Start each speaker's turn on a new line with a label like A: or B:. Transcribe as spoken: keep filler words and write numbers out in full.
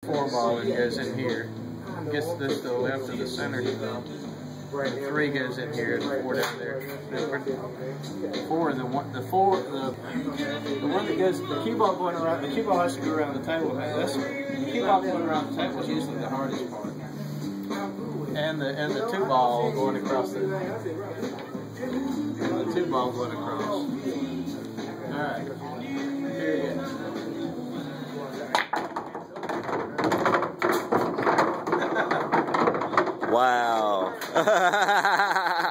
A: Four ball and goes in here. Gets this to the left of the center. The three goes in here, and the four down there. The four, the one, the four, the the one that goes, the cue ball going around. The cue ball has to go around the table. That's the cue ball going around the table is usually the hardest part. And the and the two ball going across the and the two ball going across. All right, here it is.
B: Wow.